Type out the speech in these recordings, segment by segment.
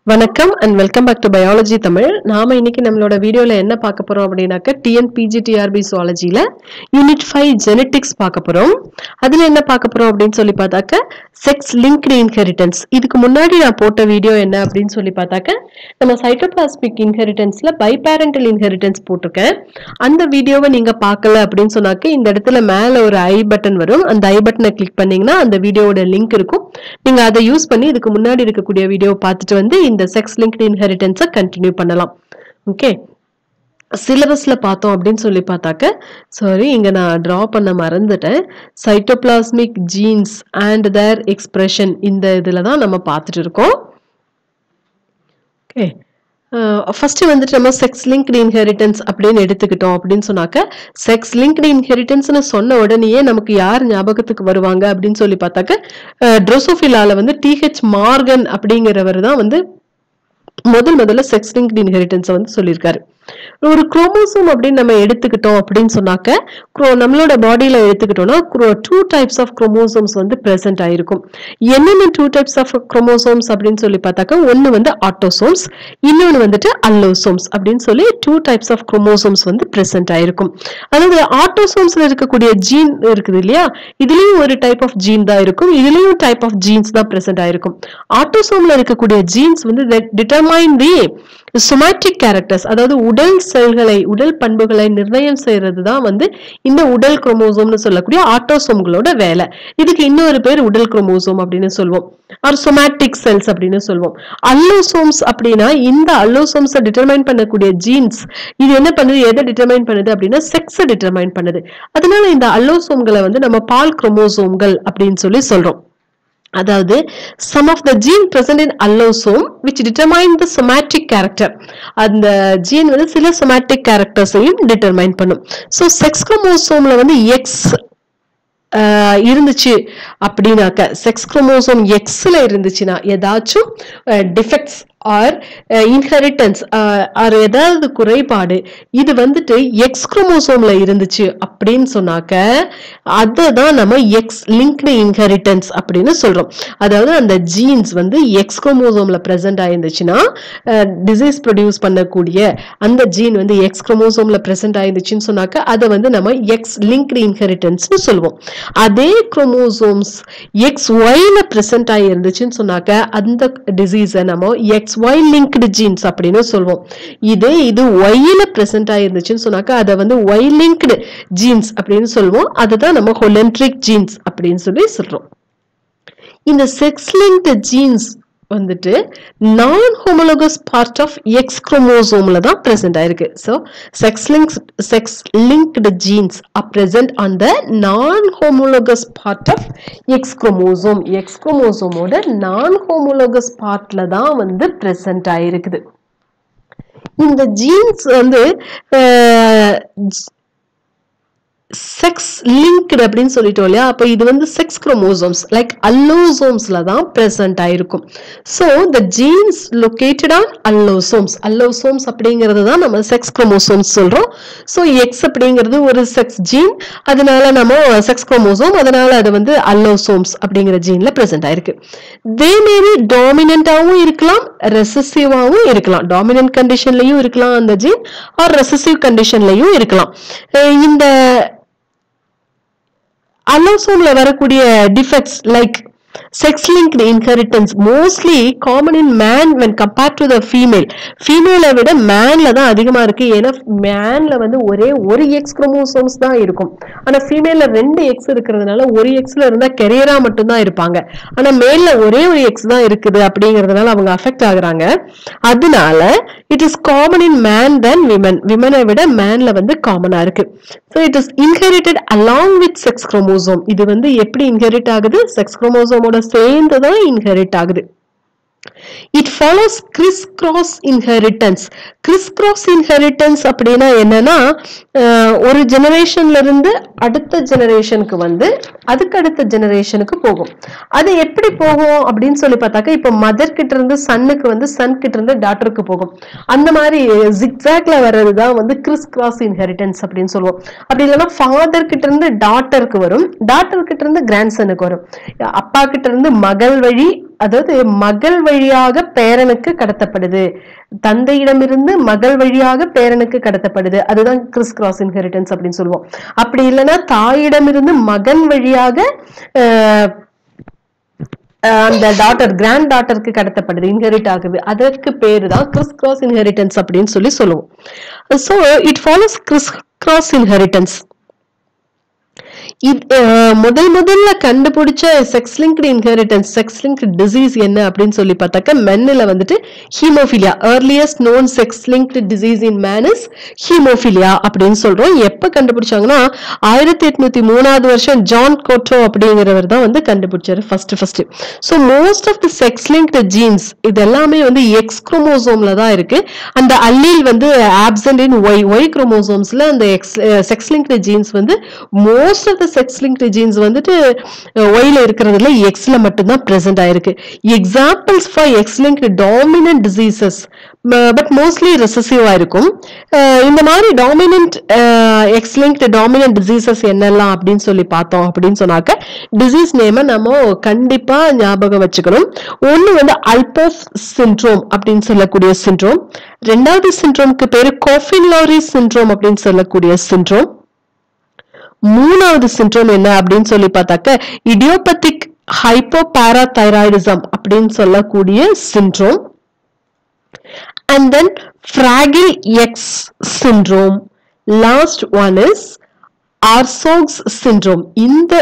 வணக்கம் and welcome back to biology Tamil. நாம இன்னைக்கு நம்மளோட வீடியோல என்ன பார்க்க போறோம் அப்படினாக்க TNPGTRB zoologyல unit 5 genetics பார்க்க போறோம். அதுல என்ன பார்க்க போறோம் அப்படினு சொல்லி பார்த்தாக்க sex linked inheritance. இதுக்கு முன்னாடி நான் போட்ட வீடியோ என்ன அப்படினு சொல்லி பார்த்தாக்க நம்ம cytoplasmic inheritanceல biparental inheritance போட்டுருக்கேன். அந்த வீடியோவை நீங்க பார்க்கல அப்படினு சொன்னாக்க இந்த இடத்துல மேல ஒரு ஐ பட்டன் வரும். அந்த ஐ பட்டனை கிளிக் பண்ணீங்கன்னா அந்த வீடியோவோட லிங்க் இருக்கும். நீங்க அதை யூஸ் பண்ணி இதுக்கு முன்னாடி இருக்கக்கூடிய வீடியோ பார்த்துட்டு வந்து இந்த செக்ஸ் லிங்க்டு இன்ஹெரிட்டன்ஸை கண்டினியூ பண்ணலாம். ஓகே, சிலபஸ்ல பார்த்தோம் அப்படின்னு சொல்லி பார்த்தாக்க சாரி இங்க நான் டிரா பண்ண மறந்துட்டேன். Cytoplasmic genes and their expression இந்த இதுல தான் நம்ம பார்த்துட்டு இருக்கோம். ஓகே, ஃபர்ஸ்ட் வந்துட்டு நம்ம செக்ஸ் லிங்க்டு இன்ஹெரிட்டன்ஸ் அப்படின்னு எடுத்துக்கிட்டோம் அப்படின்னு சொன்னாக்க செக்ஸ் லிங்க்டு இன்ஹெரிட்டன்ஸ்னு சொன்ன உடனேயே நமக்கு யார் ஞாபகத்துக்கு வருவாங்க அப்படின்னு சொல்லி பார்த்தாக்க ட்ரோசோஃபிலால வந்து TH மார்கன் அப்படிங்கிறவர் தான் வந்து முதல்ல செக்ஸ் லிங்க்டு இன்ஹெரிட்டன்ஸை வந்து சொல்லியிருக்காரு. ஒரு குரோமோசோம் அப்படின்னு நம்ம எடுத்துக்கிட்டோம் அப்படின்னு சொன்னாக்க நம்மளோட பாடியில எடுத்துக்கிட்டோம்னா 2 types ஆஃப் குரோமோசோம்ஸ் வந்து பிரசன்ட் ஆயிருக்கும். என்னென்ன 2 types ஆஃப் குரோமோசோம்ஸ் அப்படின்னு சொல்லி பார்த்தாக்க ஒன்னு வந்து ஆட்டோசோம்ஸ், இன்னொன்னு வந்துட்டு அல்லோசோம்ஸ் அப்படின்னு சொல்லி 2 types ஆஃப் குரோமோசோம்ஸ் வந்து பிரசன்ட் ஆயிருக்கும். அதாவது ஆட்டோசோம்ஸ்ல இருக்கக்கூடிய ஜீன் இருக்குது இல்லையா, இதுலயும் ஒரு டைப் ஆஃப் ஜீன் தான் இருக்கும், இதுலயும் டைப் ஆஃப் ஜீன்ஸ் தான் பிரசன்ட் ஆயிருக்கும். ஆட்டோசோம்ல இருக்கக்கூடிய ஜீன்ஸ் வந்து டிட்டர்மைன் தி somatic characters, அதாவது உடல் செல்களை உடல் பண்புகளை நிர்ணயம் செய்யறது தான் வந்து இந்த உடல் குரோமோசோம்னு சொல்லக்கூடிய ஆட்டோசோம்களோட வேலை. இதுக்கு இன்னொரு பேர் உடல் குரோமோசோம் அப்படின்னு சொல்லுவோம், ஆர் somatic cells அப்படின்னு சொல்லுவோம். அல்லோசோம்ஸ் அப்படின்னா இந்த அல்லோசோம்ஸை டிட்டர்மைன் பண்ணக்கூடிய ஜீன்ஸ் இது என்ன பண்ணுது, எதை டிட்டர்மைன் பண்ணுது அப்படின்னா செக்ஸை டிட்டர்மைன் பண்ணுது. அதனால இந்த அல்லோசோம்களை வந்து நம்ம பால் குரோமோசோம்கள் அப்படின்னு சொல்லி சொல்றோம். அதாவது some of the gene present in allosome which determine the somatic character, அந்த ஜீன் வந்து சில somatic charactersையும் டிட்டர்மைன் பண்ணும். ஸோ செக்ஸ் குரோமோசோம்ல வந்து X இருந்துச்சு அப்படின்னாக்க செக்ஸ் குரோமோசோம் Xல இருந்துச்சுன்னா ஏதாச்சும் டிஃபெக்ட்ஸ் ஆர் இன்ஹெரிட்டன்ஸ் ஆர் ஏதாவது குறைபாடு இது வந்துட்டு எக்ஸ் குரோமோசோம்ல இருந்துச்சு அப்படின்னு சொன்னாக்க அதை தான் நம்ம எக்ஸ் லிங்க்டு இன்ஹெரிட்டன்ஸ் அப்படின்னு சொல்றோம். அதாவது அந்த ஜீன்ஸ் வந்து எக்ஸ் குரோமோசோம்ல பிரசன்ட் ஆயிருந்துச்சுன்னா டிசீஸ் ப்ரொடியூஸ் பண்ணக்கூடிய அந்த ஜீன் வந்து எக்ஸ் குரோமோசோம்ல பிரசன்ட் ஆயிருந்துச்சுன்னு சொன்னாக்க அதை வந்து நம்ம எக்ஸ் லிங்க்டு இன்ஹெரிட்டன்ஸ்னு சொல்லுவோம். அதே குரோமோசோம்ஸ் XYல பிரசன்ட் ஆயிருந்துச்சுன்னு சொன்னாக்க அந்த டிசீஸை நம்ம XY linked genes அப்படின்னு சொல்வோம். இது Yல பிரசன்ட் ஆயிருந்துச்சுன்னு சொன்னாக்க அதை வந்து Y linked genes அப்படின்னு சொல்லுவோம். அதுதான் நம்ம ஹோலென்ட்ரிக் ஜீன்ஸ் அப்படின்னு சொல்லி சொல்றோம். இந்த செக்ஸ் லிங்க்டு ஜீன்ஸ் வந்துட்டு non homologous part of X குரோமோசோம்ல தான் பிரசன்ட் ஆயிருக்கு. So sex linked genes are present on the non homologous part of X chromosome. X குரோமோசோமோட நான் ஹோமோலோகஸ் பார்ட்ல தான் வந்து பிரசன்ட் ஆயிருக்குது. இந்த ஜீன்ஸ் வந்து செக்ஸ் லிங்க்டு அப்படின்னு சொல்லிட்டோம் இல்லையா, அப்போ இது வந்து செக்ஸ் குரோமோசோம்ஸ் லைக் அல்லோசோம்ஸ்ல தான் பிரசன்ட் ஆயிருக்கும். So the genes located on allosomes, allosomes அப்படிங்கிறது தான் நம்ம செக்ஸ் குரோமோசோம்ஸ் சொல்றோம். ஸோ எக்ஸ் அப்படிங்கிறது ஒரு செக்ஸ் ஜீன், அதனால நம்ம செக்ஸ் குரோமோசோம், அதனால அது வந்து அல்லோசோம்ஸ் அப்படிங்கிற ஜீன்ல பிரசன்ட் ஆயிருக்கு. தே மேபி டாமினன்டாவும் இருக்கலாம், ரெசசிவாவும் இருக்கலாம். டாமினன்ட் கண்டிஷன்லயும் இருக்கலாம் அந்த ஜீன், ஆர் ரெசசிவ் கண்டிஷன்லயும் இருக்கலாம். இந்த அல்லோசோம்ல வரக்கூடிய defects like sex linked inheritance mostly common in man when compared to the female. ஃபீமேலை விட மேன்ல தான் அதிகமா இருக்கு. ஏன்னா மேன்ல வந்து ஒரே ஒரு எக்ஸ் குரோமோசோம்ஸ் தான் இருக்கும், ஆனா ஃபீமேல்ல 2 எக்ஸ் இருக்கிறதுனால ஒரு எக்ஸ்ல இருந்தா கெரியரா மட்டும் தான் இருப்பாங்க. ஆனா மேல்ல ஒரே ஒரு எக்ஸ் தான் இருக்குது அப்படிங்கிறதுனால அவங்க அஃபெக்ட் ஆகுறாங்க. அதனால it is common in man then women. விமனை விட மேன்ல வந்து காமனா இருக்கு. So it is inherited along with sex chromosome. இது வந்து எப்படி இன்ஹெரிட் ஆகுது, செக்ஸ் குரோமோசோமோட சேர்ந்து தான் இன்ஹெரிட் ஆகுது. It follows crisscross inheritance. Crisscross inheritance அப்படின்னா என்னன்னா ஒரு ஜெனரேஷன்ல இருந்து அடுத்த ஜெனரேஷனுக்கு வந்து அதுக்கு அடுத்த ஜெனரேஷனுக்கு போகும். அது எப்படி போகும் அப்படின்னு சொல்லி பார்த்தாக்க இப்போ மதர் கிட்ட இருந்து சன்னுக்கு வந்து சன் கிட்ட இருந்து டாட்டருக்கு போகும். அந்த மாதிரி ஜிக்ஸாக்ல வர்றதுதான் வந்து crisscross inheritance அப்படின்னு சொல்லுவோம். அப்படி இல்லைன்னா ஃபாதர் கிட்ட இருந்து டாட்டருக்கு வரும், டாட்டர் கிட்ட இருந்து கிராண்ட் சனுக்கு வரும், அப்பா கிட்ட இருந்து மகள் வழி அதாவது மகள் வழியாக பேரனுக்கு கடத்தப்படுது, தந்தையிடமிருந்து மகள் வழியாக பேரனுக்கு கடத்தப்படுது, அதுதான் கிறிஸ் கிராஸ் இன்ஹெரிட்டன்ஸ் அப்படின்னு சொல்லுவோம். அப்படி இல்லைன்னா தாயிடமிருந்து மகன் வழியாக அந்த டாட்டர் கிராண்ட் டாட்டருக்கு கடத்தப்படுது, இன்ஹெரிட் ஆகுது, அதற்கு பேரு தான் கிறிஸ் கிராஸ் இன்ஹெரிட்டன்ஸ் அப்படின்னு சொல்லுவோம். So it follows criss cross inheritance. முதல்ல கண்டுபிடிச்ச sex linked inheritance, sex linked disease என்ன அப்படின்னு சொல்லி பார்த்தாக்க மென்னில் வந்துட்டு haemophilia, earliest known sex linked disease in man is haemophilia அப்படின்னு சொல்றோம். எப்ப கண்டுபிடிச்சாங்கன்னா 1803 வருஷம் ஜான் கோட்டோ அப்படிங்கிறவர் தான் வந்து கண்டுபிடிச்சாரு first. So most of the sex linked genes இது எல்லாமே வந்து எக்ஸ் குரோமோசோம்ல தான் இருக்கு. அந்த அல்லீல் வந்து ஆப்சென்ட் இன் ஒய் குரோமோசோம்ஸ்ல அந்த செக்ஸ் லிங்க்டு ஜீன்ஸ் வந்து most of the sex linked genes வந்துட்டு ஒய்ல இருக்கிறதுல எக்ஸ்ல மட்டும்தான் பிரசன்ட் ஆயிருக்கு. Examples for X linked dominant diseases, but mostly ரெசசிவா இருக்கும். இந்த மாதிரி dominant X linked dominant diseases என்னெல்லாம் அப்படின்னு சொல்லி பார்த்தோம் அப்படின்னு சொன்னாக்க டிசீஸ் நேம நம்ம கண்டிப்பா ஞாபகம் வச்சுக்கணும். ஒன்னு வந்து அல்போஃப் சிண்ட்ரோம் அப்படின்னு சொல்லக்கூடிய சிண்ட்ரோம், ரெண்டாவது சிண்ட்ரோம்க்கு பேரு கோஃபின்-லாரி சிண்ட்ரோம் அப்படின்னு சொல்லக்கூடிய சிண்ட்ரோம், மூணாவது சிண்ட்ரோம் என்ன அப்படின்னு சொல்லி பார்த்தாக்க இடியோபத்திக் ஹைப்போபாராதைராய்டிசம் அப்படின்னு சொல்லக்கூடிய syndrome, and then Fragile X syndrome. Last one is Arsog's syndrome. இந்த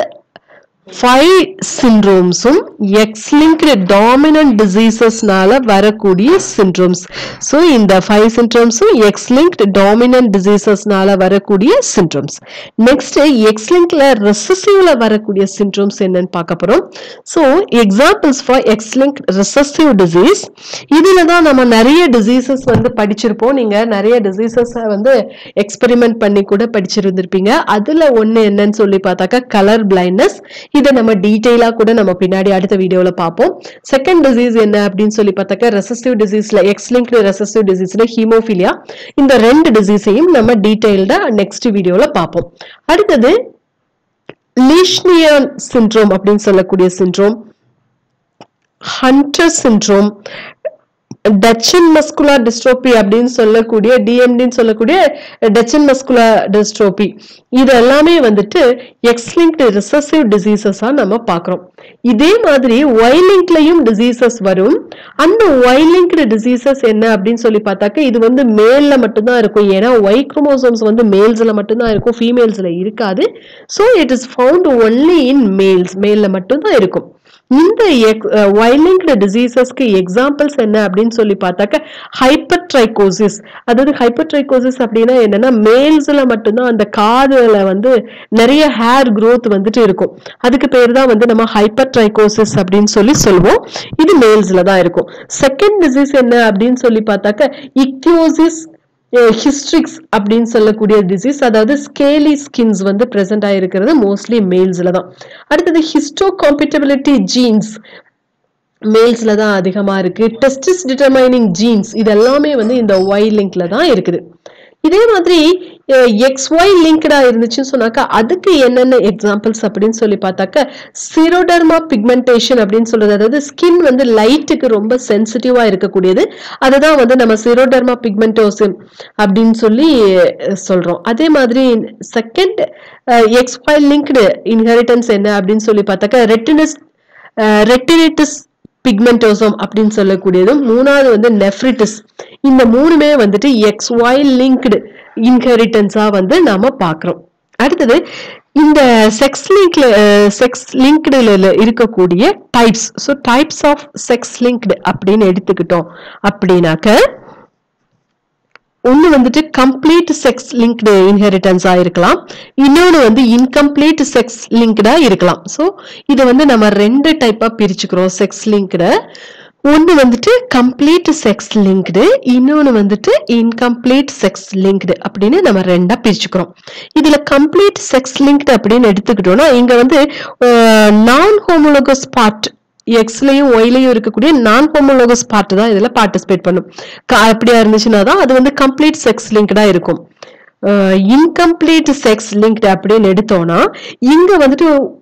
5 syndromes-உம் X-linked dominant diseases-னால வரக்கூடிய syndromes. So இந்த 5 syndromes-உம் X-linked dominant diseases-னால வரக்கூடிய syndromes. Next X-linked recessive-ல வரக்கூடிய syndromes என்னன்னு பார்க்க போறோம். So examples for X-linked recessive disease, இதுல தான் நம்ம நிறைய diseases வந்து படிச்சிருப்போம். நீங்க நிறைய diseases வந்து experiment பண்ணி கூட படிச்சிருந்திருப்பீங்க. அதுல ஒண்ணு என்னன்னு சொல்லி பார்த்தாக்க கலர் blindness. இதை நம்ம டீடைலா கூட நம்ம பின்னாடி அடுத்த வீடியோல பார்ப்போம். செகண்ட் டிசீஸ் என்ன அப்படின்னு சொல்லி பார்த்தாக்க ரெசசிவ் டிசீஸ்ல எக்ஸ் லிங்க்டு ரெசசிவ் டிசீஸ்ல ஹீமோஃபிலியா. இந்த ரெண்டு டிசீஸையும் நம்ம டீடைல்டா நெக்ஸ்ட் வீடியோல பார்ப்போம். அடுத்தது லீஷ்னியன் சிண்ட்ரோம் அப்படின்னு சொல்லக்கூடிய syndrome, Hunter syndrome, Duchenne muscular dystrophy அப்படின்னு சொல்லக்கூடிய டிஎம்டின்னு சொல்லக்கூடிய டச்சன் மஸ்குலர் டிஸ்ட்ரோபி, இது எல்லாமே வந்துட்டு எக்ஸ் லிங்க்டு ரிசசிவ் டிசீசஸா நம்ம பார்க்கிறோம். இதே மாதிரி ஒய் லிங்க்லயும் டிசீசஸ் வரும். அந்த ஒய் லிங்க்டு டிசீசஸ் என்ன அப்படின்னு சொல்லி பார்த்தாக்க இது வந்து மேல்ல மட்டும்தான் இருக்கும். ஏன்னா ஒய் குரோமோசோம்ஸ் வந்து மேல்ஸ்ல மட்டும்தான் இருக்கும், ஃபீமேல்ஸ்ல இருக்காது. So it is found only in males, மேல்ல மட்டும்தான் இருக்கும். இந்த ஒய்-லிங்க்டு டிசீசஸ்க்கு எக்ஸாம்பிள்ஸ் என்ன அப்படின்னு சொல்லி பார்த்தாக்க ஹைப்பர்ட்ரைகோசிஸ். அதாவது ஹைப்பர்ட்ரைகோசிஸ் அப்படின்னா என்னன்னா மேல்ஸ்ல மட்டும்தான் அந்த காதுல வந்து நிறைய ஹேர் growth வந்துட்டு இருக்கும். அதுக்கு பேர் தான் வந்து நம்ம ஹைப்பர்ட்ரைகோசிஸ் அப்படின்னு சொல்லுவோம். இது மேல்ஸ்ல தான் இருக்கும். செகண்ட் டிசீஸ் என்ன அப்படின்னு சொல்லி பார்த்தாக்க இக்தியோசிஸ் ஹிஸ்ட்ரிக்ஸ் அப்படின்னு சொல்லக்கூடிய டிசீஸ், அதாவது ஸ்கேலி ஸ்கின்ஸ் வந்து பிரசன்ட் ஆயிருக்கிறது மோஸ்ட்லி மேல்ஸ்ல தான். அடுத்தது ஹிஸ்டோ காம்பேட்டபிலிட்டி ஜீன்ஸ் மேல்ஸ்ல தான் அதிகமா இருக்கு. டெஸ்டிஸ் டிட்டர்மைனிங் ஜீன்ஸ் இது எல்லாமே வந்து இந்த ஒய் லிங்க்ல தான் இருக்குது. இதே மாதிரி XY லிங்க்டா இருந்துச்சுன்னு சொன்னாக்கா அதுக்கு என்னென்ன எக்ஸாம்பிள்ஸ் அப்படின்னு சொல்லி பார்த்தாக்க சிரோடர்மா பிக்மெண்டேஷன் அப்படின்னு சொல்றது, அதாவது ஸ்கின் வந்து லைட்டுக்கு ரொம்ப சென்சிட்டிவா இருக்கக்கூடியது, அதுதான் வந்து நம்ம சிரோடர்மா பிக்மெண்டோசிஸ் அப்படின்னு சொல்லி சொல்றோம். அதே மாதிரி செகண்ட் XY லிங்க்டு இன்ஹெரிட்டன்ஸ் என்ன அப்படின்னு சொல்லி பார்த்தாக்க ரெட்டினிட்டிஸ் பிக்மெண்டோசோம் அப்படின்னு சொல்லக்கூடியதும், மூணாவது வந்து நெஃப்ரிட்டிஸ். இந்த மூணுமே வந்துட்டு XY லிங்க்டு இன்ஹெரிட்டன்ஸா வந்து நாம பார்க்கிறோம். அடுத்தது இந்த செக்ஸ் லிங்க்டுல இருக்கக்கூடிய types. So types of sex linked அப்படின்னு எடுத்துக்கிட்டோம் அப்படின்னாக்க ஒன்னு வந்துட்டு கம்ப்ளீட் செக்ஸ் லிங்க்டு இன்ஹெரிட்டன்ஸா இருக்கலாம், இன்னொன்னு வந்து இன்கம்ப்ளீட் செக்ஸ் லிங்க்டா இருக்கலாம். ஸோ இதை வந்து நம்ம ரெண்டு டைப்பா பிரிச்சுக்கிறோம் செக்ஸ் லிங்க்ட. ஒன்னு வந்துட்டு கம்ப்ளீட் செக்ஸ் லிங்க்டு, இன்னொன்னு வந்துட்டு இன்கம்ப்ளீட் செக்ஸ் லிங்க்டு அப்படின்னு நம்ம ரெண்டா பிரிச்சுக்கிறோம். இதுல கம்ப்ளீட் செக்ஸ் லிங்க்டு அப்படின்னு எடுத்துக்கிட்டோம்னா இங்க வந்து நான் ஹோமோலோகஸ் பார்ட் எக்ஸ்லயும் ஒய்லயும் இருக்கக்கூடிய நான் ஹோமோலோகஸ் பார்ட் தான் இதுல பார்ட்டிசிபேட் பண்ணும். அப்படியா இருந்துச்சுன்னா தான் அது வந்து கம்ப்ளீட் செக்ஸ் லிங்க்டா இருக்கும். இன்கம்ப்ளீட் செக்ஸ் லிங்க்டு அப்படின்னு எடுத்தோம்னா இங்க வந்துட்டு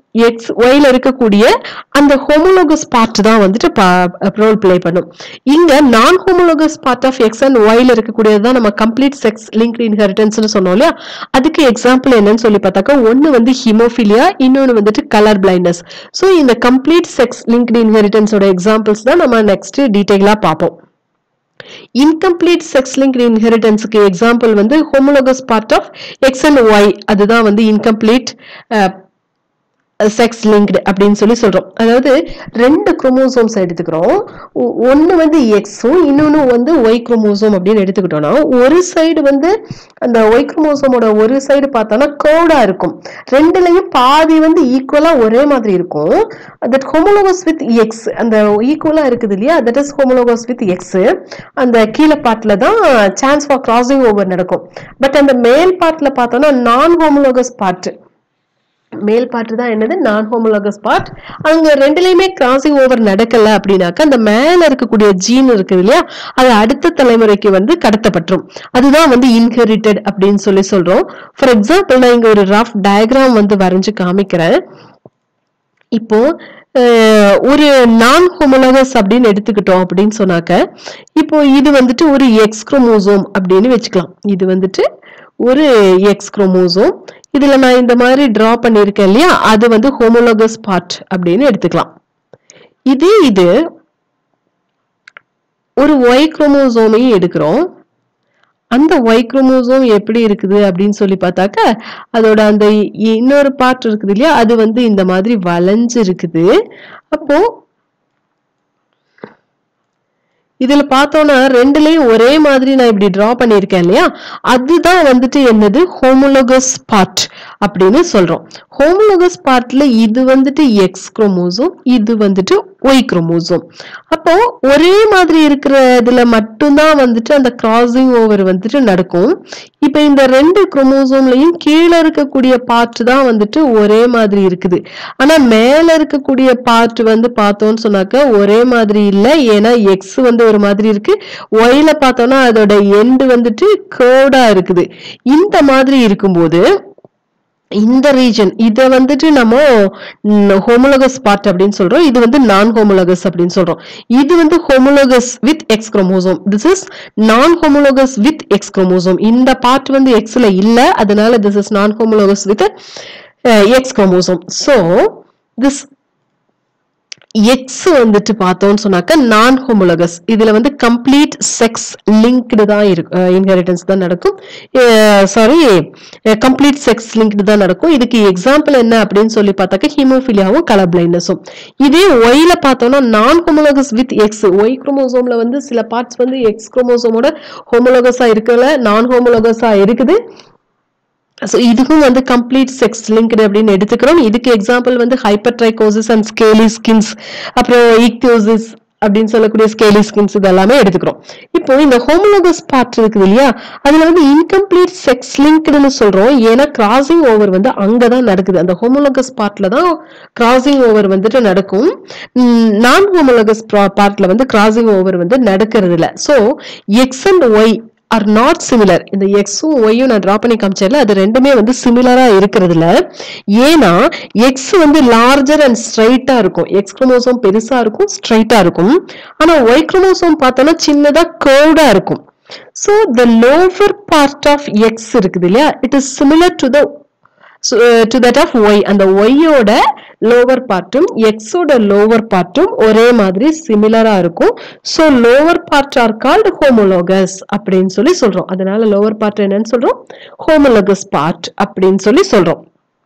எக்ஸ் ஒய்ல இருக்கக்கூடிய அந்த ஹோமோலோகஸ் பார்ட் தான் வந்துட்டு ரோல் பிளே பண்ணும். இங்க non homologous part of X and ஒய்ல இருக்கக்கூடியது தான் நம்ம கம்ப்ளீட் செக்ஸ் லிங்க்டு இன்ஹெரிட்டன்ஸ்னு சொன்னோம் இல்லையா. அதுக்கு எக்ஸாம்பிள் என்னன்னு சொல்லி பார்த்தாக்கா ஒன்னு வந்து ஹீமோஃபிலியா, இன்னொன்னு வந்துட்டு கலர் பிளைண்ட்னஸ். ஸோ இந்த கம்ப்ளீட் செக்ஸ் லிங்க்டு இன்ஹெரிட்டன்ஸோட எக்ஸாம்பிள்ஸ் தான் நம்ம நெக்ஸ்ட் டீடைலா பார்ப்போம். incomplete sex linked inheritance க்கு எக்ஸாம்பிள் வந்து homologous part of x and y, அதுதான் வந்து incomplete செக்ஸ் லிங்க்டு அப்படின்னு சொல்லி சொல்றோம். அதாவது ரெண்டு குரோமோசோம்ஸ் எடுத்துக்கிறோம். ஒன்னு வந்து எக்ஸும் இன்னொன்னு வந்து ஒய் குரோமோசோம் அப்படின்னு எடுத்துக்கிட்டோம்னா ஒரு சைடு வந்து அந்த ஒய் குரோமோசோமோட ஒரு சைடு பார்த்தோம்னா கர்வ்டா இருக்கும். ரெண்டுலயும் பாதி வந்து ஈக்குவலா ஒரே மாதிரி இருக்கும். தட் ஹோமோலோகஸ் வித் எக்ஸ், அந்த ஈக்குவலா இருக்குது இல்லையா, that is homologous with X. அந்த கீழே பார்ட்ல தான் சான்ஸ் ஃபார் கிராசிங் ஓவர் நடக்கும். பட் அந்த மேல் பார்ட்ல பார்த்தோம்னா நான் ஹோமோலோகஸ் பார்ட், மேல் பார்ட் தான் என்னது நான் ஹோமோலோகஸ் பார்ட். அங்க ரெண்டுலயுமே கிராசிங் ஓவர் நடக்கல அப்படின்னாக்க அந்த மேல இருக்கக்கூடிய ஜீன் இருக்குது இல்லையா, அது அடுத்த தலைமுறைக்கு வந்து கடத்தப்பட்டுரும். அதுதான் வந்து இன்ஹெரிட்டட் அப்படின்னு சொல்லி சொல்றோம். ஃபார் எக்ஸாம்பிள் நான் இங்க ஒரு ரஃப் டயக்ராம் வந்து வரைஞ்சு காமிக்கிறேன். இப்போ ஒரு நான் ஹோமோலோகஸ் அப்படின்னு எடுத்துக்கிட்டோம் அப்படின்னு சொன்னாக்க இப்போ இது வந்துட்டு ஒரு எக்ஸ் குரோமோசோம் அப்படின்னு வச்சுக்கலாம். இது வந்துட்டு ஒரு எக்ஸ் குரோமோசோம். இதுல நான் இந்த மாதிரி டிரா பண்ணிருக்கேன் இல்லையா, அது வந்து ஹோமோலோகஸ் பார்ட் அப்படின்னு எடுத்துக்கலாம். இது ஒரு ஒய் குரோமோசோமையும் எடுக்கிறோம். அந்த ஒய் குரோமோசோம் எப்படி இருக்குது அப்படின்னு சொல்லி பார்த்தாக்க அதோட அந்த இன்னொரு பார்ட் இருக்குது இல்லையா, அது வந்து இந்த மாதிரி வளைஞ்சு இருக்குது. அப்போ இதுல பார்த்தோம்னா ரெண்டுலயும் ஒரே மாதிரி நான் இப்படி டிரா பண்ணிருக்கேன் இல்லையா, அதுதான் வந்துட்டு என்னது ஹோமோலோகஸ் பார்ட் அப்படின்னு சொல்றோம். ஹோமோலோகஸ் பார்ட்ல இது வந்துட்டு எக்ஸ் குரோமோசோம், இது வந்துட்டு ஒய் குரோமோசோம். அப்போ ஒரே மாதிரி இருக்கிறதுல மட்டும்தான் வந்துட்டு அந்த கிராசிங் ஓவர் வந்துட்டு நடக்கும். இப்ப இந்த ரெண்டு குரோமோசோம்லயும் கீழே இருக்கக்கூடிய பார்ட் தான் வந்துட்டு ஒரே மாதிரி இருக்குது. ஆனா மேல இருக்கக்கூடிய பார்ட் வந்து பார்த்தோம்னு சொன்னாக்க ஒரே மாதிரி இல்லை. ஏன்னா எக்ஸ் வந்து ஒரு மாதிரி இருக்கு, ஒய்ல பார்த்தோம்னா அதோட எண்டு வந்துட்டு கர்வ்டா இருக்குது. இந்த மாதிரி இருக்கும்போது இந்த ரீஜன் இத வந்துட்டு நம்ம ஹோமோலோகஸ் பார்ட் அப்படின்னு சொல்றோம். இது வந்து நான் ஹோமோலோகஸ் அப்படின்னு சொல்றோம். இது வந்து homologous with X chromosome. This is non homologous with X chromosome. இந்த பார்ட் வந்து எக்ஸ்ல இல்ல, அதனால this is non homologous with X chromosome. So this X வந்துட்டு பார்த்தோம்னு சொன்னாக்க நான் ஹோமோலோகஸ். இதுல வந்து கம்ப்ளீட் செக்ஸ் லிங்க்டு தான் இருக்கு, இன்ஹெரிட்டன்ஸ் தான் நடக்கும். சாரி, கம்ப்ளீட் செக்ஸ் லிங்க்டு தான் நடக்கும். இதுக்கு எக்ஸாம்பிள் என்ன அப்படின்னு சொல்லி பார்த்தாக்க ஹீமோஃபிலியாவும் கலர் பிளைண்ட்னஸும். இதே ஒய்ல பார்த்தோம்னா non homologous with X, Y குரோமோசோம்ல வந்து சில பார்ட்ஸ் வந்து எக்ஸ் குரோமோசோமோட ஹோமோலோகஸா இருக்கல, நான் ஹோமோலோகஸா இருக்குது. இதுக்கும் வந்து கம்ப்ளீட் செக்ஸ் லிங்க்டு அப்படின்னு எடுத்துக்கிறோம். இதுக்கு எக்ஸாம்பிள் வந்து ஹைப்பர்ட்ரைகோசிஸ் அண்ட் ஸ்கேலி ஸ்கின்ஸ், அப்புறம் இக்தியோசிஸ் அப்படின்னு சொல்லக்கூடிய ஸ்கேலி ஸ்கின்ஸ், இதெல்லாமே எடுத்துக்கிறோம். இப்போ இந்த ஹோமோலோகஸ் பார்ட் இருக்குது இல்லையா, அதுல வந்து இன்கம்ப்ளீட் செக்ஸ் லிங்க்டுன்னு சொல்றோம். ஏன்னா கிராசிங் ஓவர் வந்து அங்கதான் நடக்குது, அந்த ஹோமோலோகஸ் பார்ட்ல தான் கிராசிங் ஓவர் வந்துட்டு நடக்கும். நான் ஹோமோலோகஸ் பார்ட்ல வந்து கிராசிங் ஓவர் வந்து நடக்கிறது இல்லை. So X and Y are not similar. இந்த எக்ஸும் ஒய்யும் நான் டிரா பண்ணி காமிச்சேன்ல, அது ரெண்டுமே வந்து சிமிலரா இருக்கிறதுல. ஏன்னா எக்ஸ் வந்து லார்ஜர் அண்ட் ஸ்ட்ரைட்டா இருக்கும், எக்ஸ் குரோமோசோம் பெருசா இருக்கும், ஸ்ட்ரைட்டா இருக்கும். ஆனா ஒய் குரோமோசோம் பார்த்தோம்னா சின்னதா கர்வ்டா இருக்கும். So the lower part of X இருக்குது இல்லையா, it is similar to that of Y. அந்த Y ஓட lower பார்ட்டும் X ஓட lower பார்ட்டும் ஒரே மாதிரி சிமிலரா இருக்கும். So lower part are called homologous அப்படின்னு சொல்லி சொல்றோம். அதனால lower part என்னன்னு சொல்றோம், homologous part அப்படின்னு சொல்லி சொல்றோம்.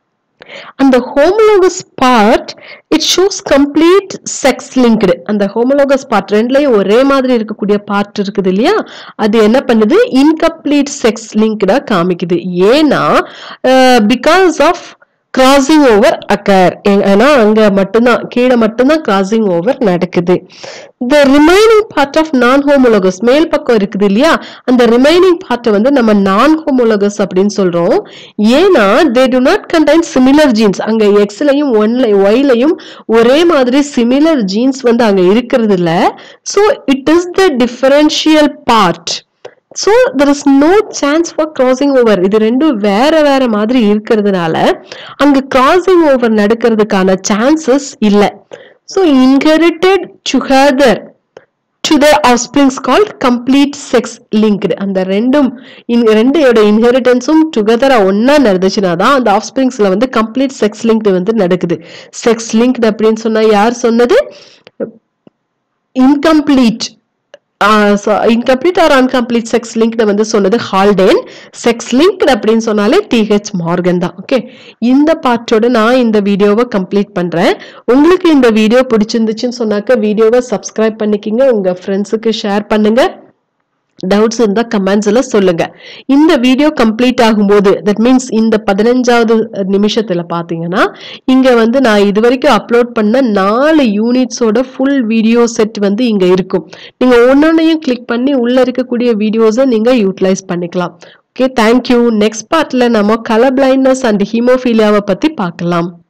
அந்த homologous part it shows complete sex linked. அந்த homologous part ரெண்டுலயும் ஒரே மாதிரி இருக்கக்கூடிய பார்ட் இருக்குது இல்லையா, அது என்ன பண்ணுது, incomplete sex linked காமிக்குது. ஏன்னா because of crossing over occur, ஏன்னா அங்க மட்டும்தான் கீழே மட்டும்தான் crossing over நடக்குது. The remaining part of non-homologous, மேல் பக்கம் இருக்குது இல்லையா, அந்த remaining part வந்து நம்ம non-homologous அப்படின்னு சொல்றோம். ஏன்னா they do not contain similar genes. அங்க X-லையும் Y-லையும் ஒரே மாதிரி similar genes வந்து அங்க இருக்கிறது இல்ல. So it is the differential part So there is no chance for crossing over. இது ரெண்டும் வேற வேற மாதிரி இருக்கிறதுனால அங்க crossing over நடக்கிறதுக்கான chances இல்ல. So inherited together to the offsprings called complete sex linked. அந்த ரெண்டும் ரெண்டோட இன்ஹெரிட்டன்ஸும் டுகெதரா ஒன்னா நடந்துச்சுனா தான் அந்த ஆஃப்ஸ்பிரிங்ஸ்ல வந்து கம்ப்ளீட் செக்ஸ் லிங்க்டு வந்து நடக்குது. செக்ஸ் லிங்க்டு அப்படின்னு சொன்னா யார் சொன்னது? Incomplete incomplete or incomplete sex linked வந்து சொன்னது ஹால்டேன். செக்ஸ் லிங்க்டு அப்படின்னு சொன்னாலே TH மார்கன் தான். ஓகே, இந்த பார்ட்டோட நான் இந்த வீடியோவை கம்ப்ளீட் பண்றேன். உங்களுக்கு இந்த வீடியோ பிடிச்சிருந்துச்சுன்னு சொன்னாக்க வீடியோவை சப்ஸ்கிரைப் பண்ணிக்கிங்க, உங்க ஃப்ரெண்ட்ஸுக்கு ஷேர் பண்ணுங்க. டவுட்ஸ் இருந்தா கமெண்ட்ஸ்ல சொல்லுங்க. இந்த வீடியோ கம்ப்ளீட் ஆகும்போது தட் மீன்ஸ் இந்த 15வது நிமிஷத்துல பாத்தீங்கன்னா இங்க வந்து நான் இது வரைக்கும் அப்லோட் பண்ண 4 யூனிட்ஸோட ஃபுல் வீடியோ செட் வந்து இங்க இருக்கும். நீங்க ஒன்னொன்னையும் கிளிக் பண்ணி உள்ள இருக்கக்கூடிய வீடியோஸை நீங்க யூட்டிலைஸ் பண்ணிக்கலாம். Okay, thank you. நெக்ஸ்ட் பார்ட்ல நம்ம கலர் பிளைண்ட்னஸ் அண்ட் ஹீமோஃபீலியாவை பத்தி பார்க்கலாம்.